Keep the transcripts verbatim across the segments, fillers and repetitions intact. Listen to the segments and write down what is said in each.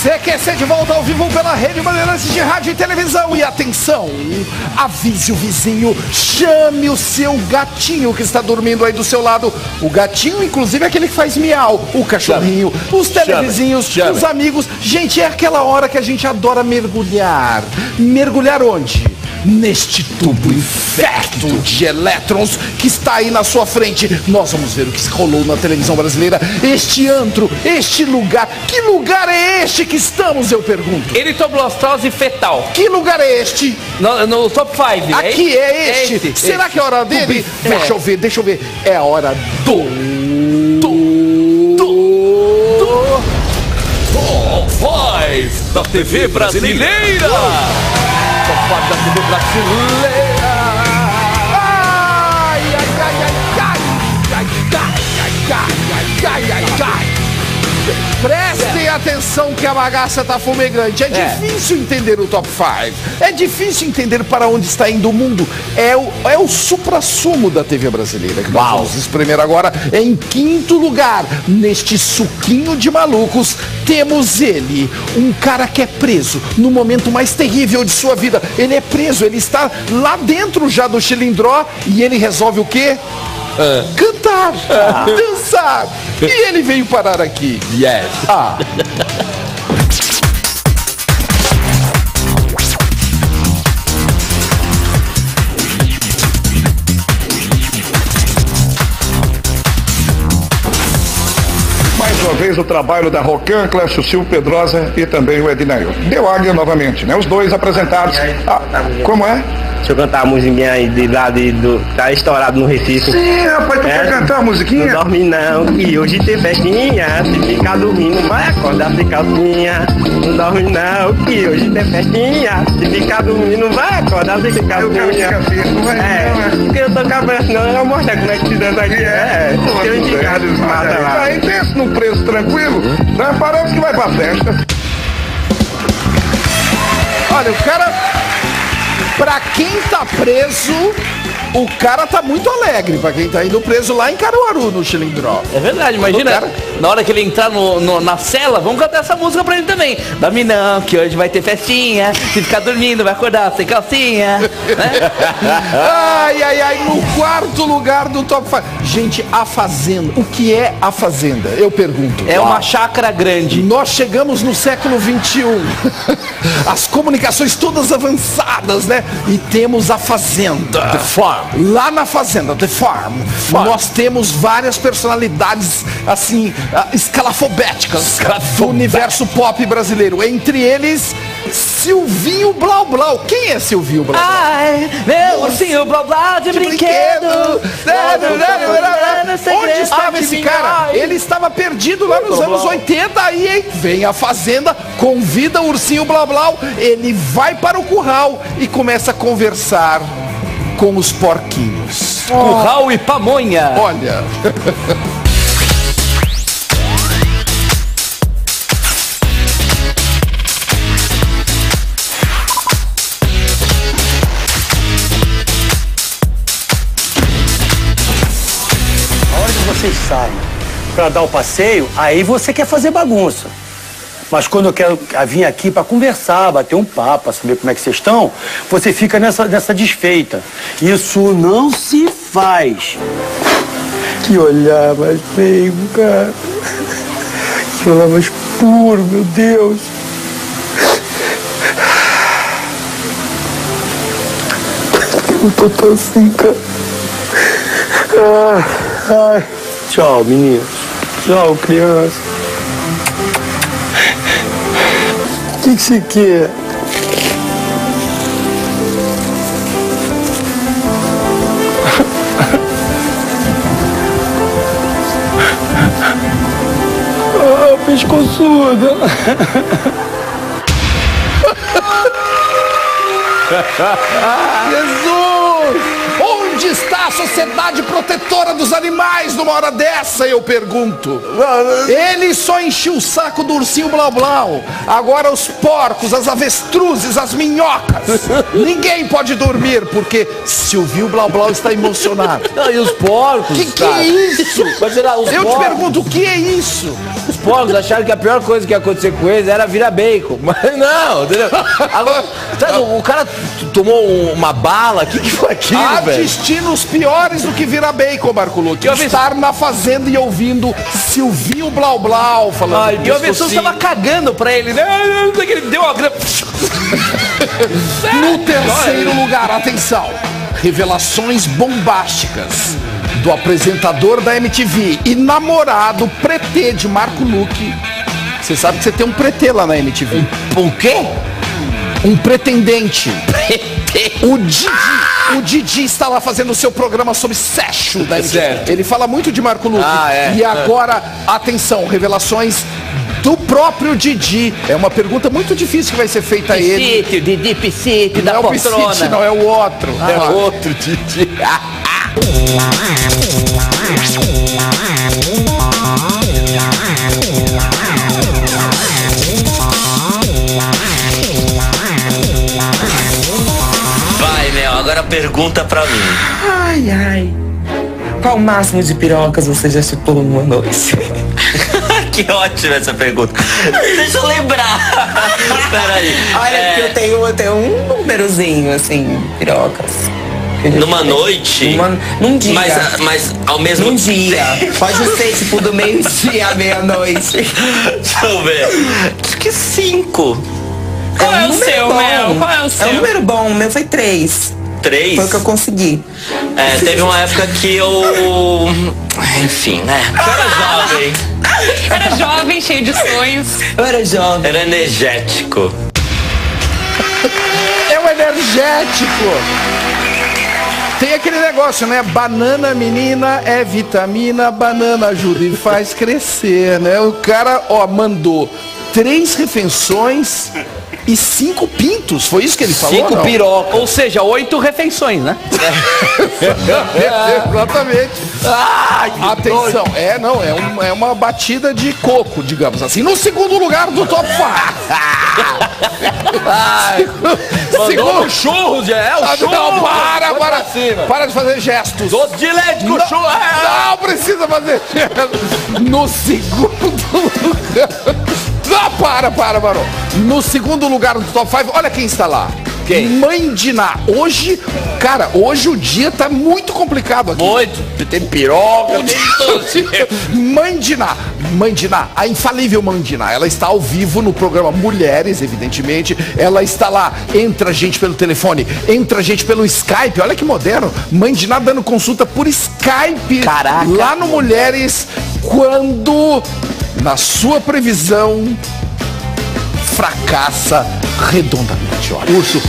C Q C de volta ao vivo pela Rede Bandeirantes de Rádio e Televisão. E atenção, avise o vizinho, chame o seu gatinho que está dormindo aí do seu lado. O gatinho, inclusive, é aquele que faz miau. O cachorrinho, chame. Os televizinhos, chame. Chame. Os amigos. Gente, é aquela hora que a gente adora mergulhar. Mergulhar onde? Neste tubo infecto de elétrons que está aí na sua frente. Nós vamos ver o que se rolou na televisão brasileira. Este antro, este lugar. Que lugar é este que estamos, eu pergunto? Eritoblastose fetal. Que lugar é este? No, no top cinco. Aqui é este. É este. Será este. que é a hora dele? É. Deixa eu ver, deixa eu ver. É a hora do... Do... Do... do... Top cinco da T V brasileira. Top cinco da T V brasileira. Ai, ai, ai, ai, ai, ai, ai, ai, ai, ai, ai. Prestem atenção que a bagaça tá fumegante. É, é difícil entender o top cinco. É difícil entender para onde está indo o mundo. É o, é o suprassumo da T V brasileira que nós Uau. vamos espremer agora. Em quinto lugar, neste suquinho de malucos, temos ele, um cara que é preso no momento mais terrível de sua vida. Ele é preso, ele está lá dentro já do Chilindró e ele resolve o quê? Uh. Cantar, ah. dançar. E ele veio parar aqui. Yes. Ah. Mais uma vez o trabalho da Rocan, Clécio Silva Pedrosa e também o Ednail. Deu águia novamente, né? Os dois apresentados. Ah, como é? Deixa eu cantar a musiquinha aí de lá de, do. Tá estourado no Recife. Sim, rapaz, tu é, quer cantar a musiquinha? Não dorme não, que hoje tem festinha. Se ficar dormindo, vai acordar sem calcinha. Não dorme não, que hoje tem festinha. Se ficar dormindo, vai acordar sem calcinha. Eu quero ficar assim, não vai é, não, é? Porque eu tô cabendo, senão eu vou mostrar como é que se dança aqui. É, é eu indicado os mata lá. Aí pensa num preço tranquilo, né? Parece que vai pra festa. Olha, o cara... Pra quem tá preso, o cara tá muito alegre. Pra quem tá indo preso lá em Caruaru, no Chilindró. É verdade, imagina, cara... na hora que ele entrar no, no, na cela, vamos cantar essa música pra ele também. Dorme não, que hoje vai ter festinha. Se ficar dormindo, vai acordar sem calcinha, né? Ai, ai, ai, no quarto lugar do Top cinco. Gente, a Fazenda. O que é a Fazenda? Eu pergunto. É Uau. uma chácara grande. Nós chegamos no século vinte e um. As comunicações todas avançadas, né? E temos a Fazenda. The Farm. Lá na Fazenda, The Farm, Farm. nós temos várias personalidades, assim, escalafobéticas do universo pop brasileiro. Entre eles, Silvinho Blau Blau. Quem é Silvinho Blau Blau? Ai, meu ursinho Blau Blau de, de brinquedo. brinquedo. Onde estava esse cara? Ele estava perdido lá nos anos oitenta. Aí, hein? Vem a Fazenda, convida o ursinho Blau Blau. Ele vai para o curral e começa a conversar com os porquinhos. Oh. Curral e pamonha. Olha. Onde vocês saem para dar o passeio, aí você quer fazer bagunça. Mas quando eu quero vir aqui para conversar, bater um papo, para saber como é que vocês estão, você fica nessa, nessa desfeita. Isso não se faz. Que olhar mais feio, cara. Que olhar mais puro, meu Deus. Eu tô tão assim, cara. Ai, ai. Tchau, meninos. Tchau, criança. O que que você quer? Ah, pescoçuda. Jesus! Onde Onde está a Sociedade Protetora dos Animais numa hora dessa, eu pergunto? Ele só encheu o saco do ursinho Blau Blau. Agora os porcos, as avestruzes, as minhocas. Ninguém pode dormir, porque Silvio Blau Blau está emocionado. Não, e os porcos, Que que cara? é isso? Mas será, os Eu te porcos, pergunto, o que é isso? os porcos acharam que a pior coisa que ia acontecer com eles era virar bacon. Mas não, entendeu? Agora, sabe, o cara t- tomou um- uma bala, o que, que foi aquilo, Há velho? destinos piores do que virar bacon, Marco Luque. Eu estar na fazenda e ouvindo Silvio Blau Blau falando. Ai, e o avestruz tava cagando pra ele, né? Não sei que ele deu uma grana. No terceiro lugar, atenção, revelações bombásticas do apresentador da M T V e namorado pretê de Marco Luque. Você sabe que você tem um pretê lá na M T V. O quê? Um pretendente. O Didi. O Didi está lá fazendo o seu programa sobre sexo da M T V. Certo. Ele fala muito de Marco Luque. Ah, é. E agora, atenção, revelações do próprio Didi. É uma pergunta muito difícil que vai ser feita a ele. Piscite, Didi Piscite Não da é o Piscite, poltrona. não, é o outro. É Ah, outro Didi. Vai, Mel, agora pergunta pra mim. Ai, ai. Qual o máximo de pirocas você já chupou numa noite? Que ótima essa pergunta. Deixa eu lembrar. Peraí. Olha, É, que eu tenho, eu tenho um númerozinho, assim, pirocas. Que eu já Numa chupei. noite? Numa- num dia. Mas, mas ao mesmo Num dia. Pode ser, tipo, do meio-dia à meia-noite. Deixa eu ver. Acho que cinco. Qual é o seu, Mel? Qual é o É seu? um número bom, o meu foi três. Três? Foi o que eu consegui. É, teve uma época que eu... Enfim, né? Eu era jovem. Era jovem, cheio de sonhos. Eu era jovem. Era energético. É o energético. Tem aquele negócio, né? Banana, menina, é vitamina, banana ajuda e faz crescer, né? O cara, ó, mandou três refeições e cinco pintos. Foi isso que ele falou? Cinco não? pirocas. Ou seja, oito refeições, né? Exatamente. Atenção, é, não, é, um- é uma batida de coco, digamos assim. No segundo lugar do top cinco. Mandou um churros, já é o Ah, churros. não, para, Vai para, pra cima. para de fazer gestos. Doce de leite com Não, churros. não precisa fazer gestos. No segundo lugar. Não, para, para, Barão. No segundo lugar do top cinco, olha quem está lá. Quem? Mãe de Ná. Hoje, cara, hoje o dia tá muito complicado aqui. Muito. Tem piroca, tem tudo. Mãe de Ná, Mãe de Ná, a infalível Mãe de Ná, ela está ao vivo no programa Mulheres, evidentemente. Ela está lá, entra a gente pelo telefone, entra a gente pelo Skype. Olha que moderno. Mãe de Ná dando consulta por Skype. Caraca. Lá no Mulheres, quando, na sua previsão, fracassa redondamente. Olha. Urso.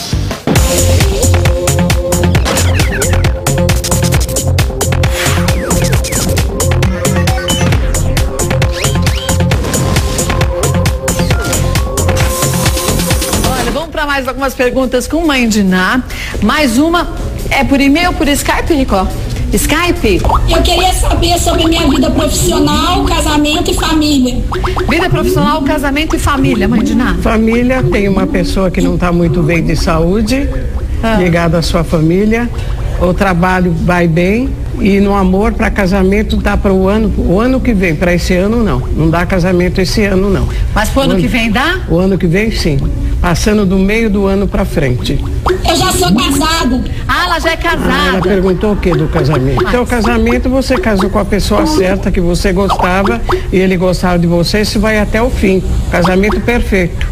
Olha, vamos para mais algumas perguntas com Mãe de Ná. Mais uma é por e-mail ou por Skype, Rico? Skype? Eu queria saber sobre minha vida profissional, casamento e família. Vida profissional, casamento e família, Mãe de Ná. Família, tem uma pessoa que não está muito bem de saúde, Ah. ligada à sua família. O trabalho vai bem e no amor para casamento dá para o ano, o ano que vem, para esse ano não. Não dá casamento esse ano não. Mas pro ano O que vem dá? O ano que vem sim, passando do meio do ano para frente. Eu já sou casada. Ah, ela já é Ah, ela casada. perguntou o que do casamento? Então, o casamento você casou com a pessoa certa que você gostava e ele gostava de você, isso vai até o fim. Casamento perfeito.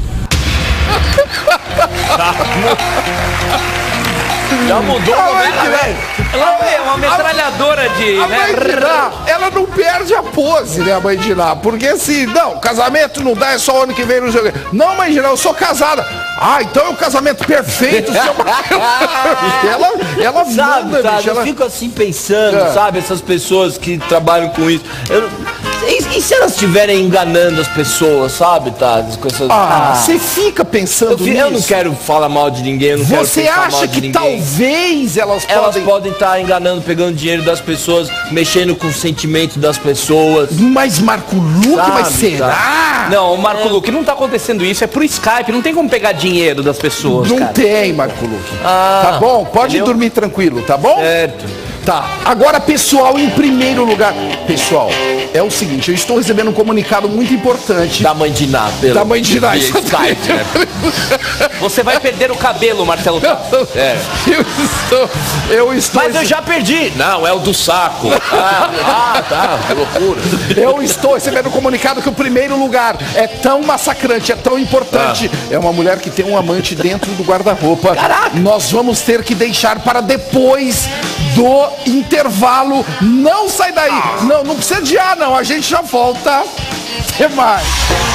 Já mudou A o Mãe de momento, Ná, velho. Ela é uma metralhadora de. A né? Mãe de Ná, ela não perde a pose, né, a Mãe de Ná? Porque assim, não, casamento não dá, é só ano que vem, não sei o quê. Não, Mãe de Ná, eu sou casada. Ah, então é o casamento perfeito. seu- ela, ela Sabe, manda, sabe, bicho, eu ela... fico assim pensando, É. sabe, essas pessoas que trabalham com isso. Eu- E, e se elas estiverem enganando as pessoas, sabe, Thales? Com essas... Ah, você fica pensando eu, nisso. Eu não quero falar mal de ninguém, eu não quero Você pensar acha mal de que ninguém. talvez elas, Elas podem... podem estar enganando, pegando dinheiro das pessoas, mexendo com o sentimento das pessoas. Mas Marco Luque, Sabe, mas será? Tá. Não, Marco Luque, não tá acontecendo isso, é pro Skype, não tem como pegar dinheiro das pessoas, Não cara. tem, Marco Luque. Ah, tá bom? Pode entendeu? dormir tranquilo, tá bom? Certo. Tá. Agora, pessoal, em primeiro lugar. Pessoal, é o seguinte, eu estou recebendo um comunicado muito importante. Da mãe de Ná, pelo Da mãe de Ná. via Skype, né? Você vai perder o cabelo, Marcelo. É. Eu estou. Eu estou. Mas eu já perdi. Não, é o do saco. Ah, ah tá, que loucura. Eu estou recebendo um comunicado que o primeiro lugar é tão massacrante, é tão importante. Ah. É uma mulher que tem um amante dentro do guarda-roupa. Caraca! Nós vamos ter que deixar para depois do intervalo. Não sai daí. Ah. Não, não precisa adiar, não. A gente já volta. Até mais.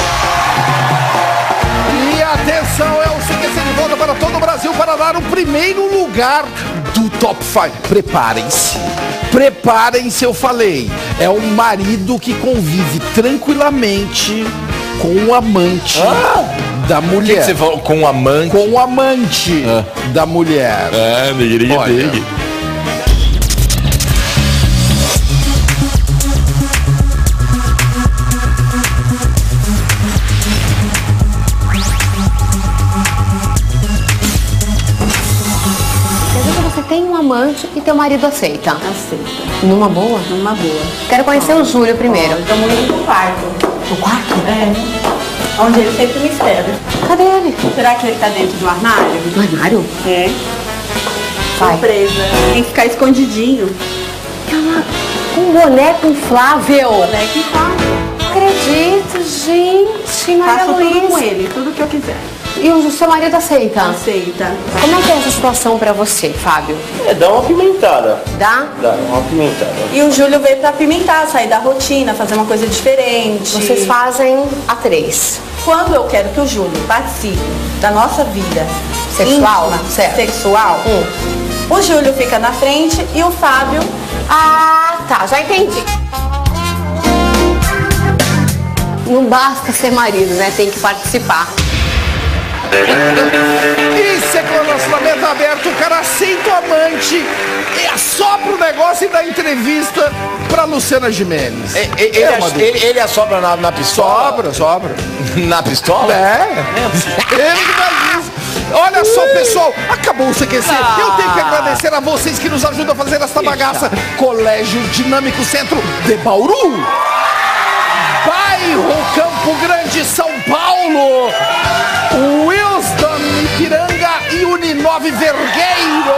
E atenção, é o C Q C de volta para todo o Brasil para dar o primeiro lugar do Top cinco. Preparem-se. Preparem-se, eu falei. É um marido que convive tranquilamente com o amante ah, da mulher. Que que você falou? Com o amante? Com o amante ah. da mulher. Ah, melhoria dele. Tem um amante e teu marido aceita? Aceita. Numa boa? Numa boa. Quero conhecer o Júlio primeiro. Estamos indo no quarto. No quarto? É. Onde ele sempre me espera. Cadê ele? Será que ele tá dentro do armário? Do armário? É. Vai. Surpresa. Tem que ficar escondidinho. Um boné com Flávio. Boné que tá. Acredito, gente. Maria Faço Luísa. tudo com ele, tudo que eu quiser. E o seu marido aceita? Aceita. Como é que é essa situação pra você, Fábio? É, dá uma pimentada. Dá? Dá uma pimentada. E o Júlio veio pra apimentar, sair da rotina, fazer uma coisa diferente. Vocês fazem a três. Quando eu quero que o Júlio participe da nossa vida sexual, íntima, certo. sexual, hum. o Júlio fica na frente e o Fábio... Ah, tá, já entendi. Não basta ser marido, né? Tem que participar. Isso é com o relacionamento aberto, o cara aceita o amante, é assopra o negócio e dá entrevista pra Luciana Gimenez. Ele, ele, é ele, ele, ele assopra na, na pistola? Sobra, sobra. Na pistola? É. Ele que faz isso. Olha só, pessoal, acabou o C Q C. Ah. Eu tenho que agradecer a vocês que nos ajudam a fazer essa bagaça. Colégio Dinâmico Centro de Bauru. Bairro Campo Grande, São Paulo. Wilson, Ipiranga e Uninove Vergueiro.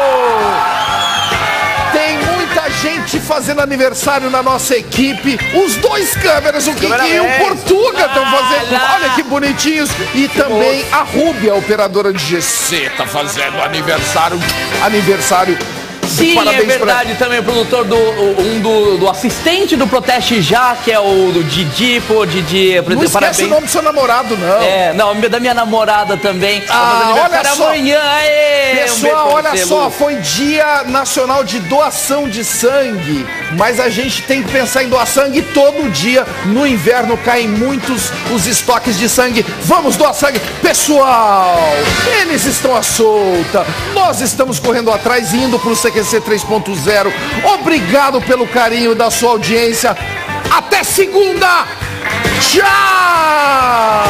Tem muita gente fazendo aniversário na nossa equipe. Os dois câmeras, o Kiki e o Portuga estão fazendo. Olha que bonitinhos. E também a Rúbia, operadora de G C, tá fazendo aniversário. Aniversário. Sim, é verdade, pra... também o produtor do, um do, do assistente do Proteste Já, que é o do Didi, pô, Didi, não esquece parabéns. O nome do seu namorado, não. É, não, da minha namorada também. Ah, olha só. Amanhã, aê, pessoal, um olha só, foi Dia Nacional de Doação de Sangue, mas a gente tem que pensar em doar sangue todo dia. No inverno caem muitos os estoques de sangue. Vamos doar sangue. Pessoal, eles estão à solta. Nós estamos correndo atrás, indo pro C Q C três ponto zero. Obrigado pelo carinho da sua audiência. Até segunda. Tchau!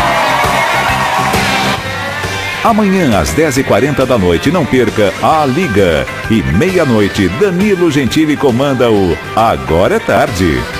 Amanhã às dez e quarenta da noite, não perca a Liga. E meia-noite, Danilo Gentili comanda o Agora é Tarde.